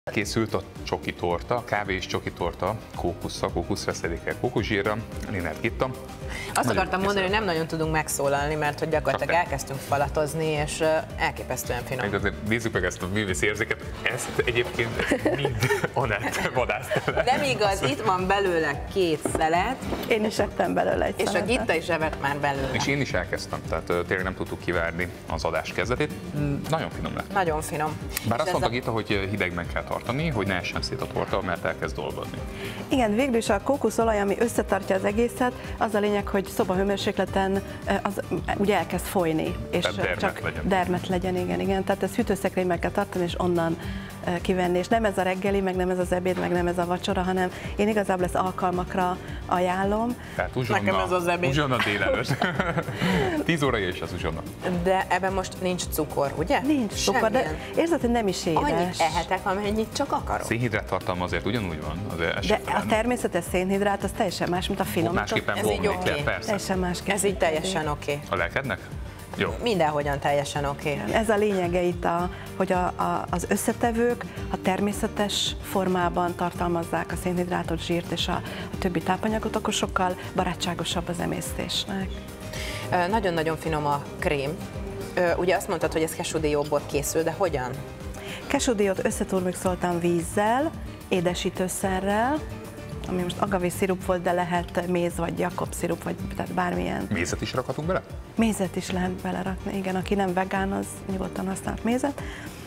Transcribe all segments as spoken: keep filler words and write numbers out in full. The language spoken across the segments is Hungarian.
Készült a csoki torta, kávé és csoki torta, kókusszal, kókuszfeszedékkel, kókuszsírra, Linert Gitta. Azt nagyon akartam mondani, hogy nem nagyon tudunk megszólalni, mert hogy gyakorlatilag elkezdtünk falatozni, és elképesztően finom. Még nézzük meg ezt a művészi érzéket, ezt egyébként mind Anett vadászt le. Nem igaz, itt van belőle két szelet. Én is ettem belőle egy És szeletet. a Gitta is evett már belőle. És én is elkezdtem, tehát tényleg nem tudtuk kivárni az adás kezdetét. Nagyon finom lett. Nagyon finom. Bár És azt mondta a... Gitta, hogy hidegben kell tartani, hogy ne essen szét a torta, mert elkezd dolgozni. Igen, végül is a kókuszolaj, ami összetartja az egészet, az a lényeg, hogy szobahőmérsékleten az ugye elkezd folyni, és dermet csak legyen. dermet legyen, igen, igen. Tehát ezt hűtőszekrényben kell tartani, és onnan kivenni. És nem ez a reggeli, meg nem ez az ebéd, meg nem ez a vacsora, hanem én igazából ezt alkalmakra ajánlom. Tehát uzsonna, Nekem ez az ebéd. uzsonna délelőtt. tíz óra és az uzsonna. De ebben most nincs cukor, ugye? Nincs cukor, de érzed, hogy nem is édes. Annyit ehetek, amennyit csak akarok. Szénhidrát tartalma azért ugyanúgy van. Azért De a természetes szénhidrát az teljesen más, mint a finom. Másképpen Ez így bomlik oké. le, persze. Teljesen másképp. Ez így teljesen oké. A lelkednek? Jó. Mindenhogyan teljesen oké. Ez a lényege itt, a, hogy a, a, az összetevők a természetes formában tartalmazzák a szénhidrátot, zsírt és a, a többi tápanyagot, akkor sokkal barátságosabb az emésztésnek. Nagyon-nagyon finom a krém. Ugye azt mondtad, hogy ez kesúdióból készül, de hogyan? Kesúdiót összeturmixoltam vízzel, édesítőszerrel, ami most agave-szirup volt, de lehet méz vagy Jakob szirup, vagy tehát bármilyen. Mézet is rakhatunk bele? Mézet is lehet belerakni, igen, aki nem vegán, az nyugodtan használt mézet.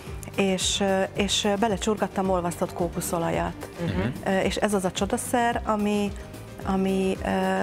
És, és belecsurgattam olvasztott kókuszolajat. Uh-huh. És ez az a csodaszer, ami, ami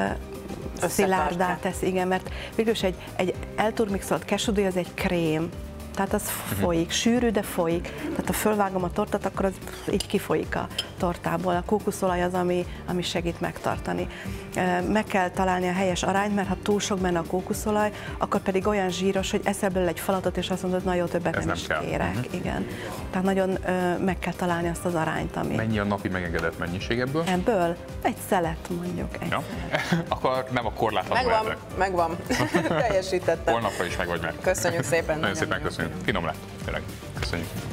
uh, szilárdá tesz, igen, mert végülis egy, egy elturmixolt kesúdi, az egy krém. Tehát az folyik, sűrű, de folyik. Tehát ha fölvágom a tortát, akkor az így kifolyik a tortából. A kókuszolaj az, ami, ami segít megtartani. Meg kell találni a helyes arányt, mert ha túl sok benne a kókuszolaj, akkor pedig olyan zsíros, hogy eszel belőle egy falatot, és azt mondod, na jó, többet nem, nem is kell. Kérek. Uh-huh. Igen. Tehát nagyon meg kell találni azt az arányt, ami... Mennyi a napi megengedett mennyiség ebből? Ebből? Egy szelet mondjuk. Egy ja. szelet. Akkor nem a korlátlan Megvan, lehetek. megvan. Teljesítettem. Holnapra is meg vagy meg. Köszönjük szépen. Nagyon szépen köszönjük. Finom lett, tényleg. Köszönjük.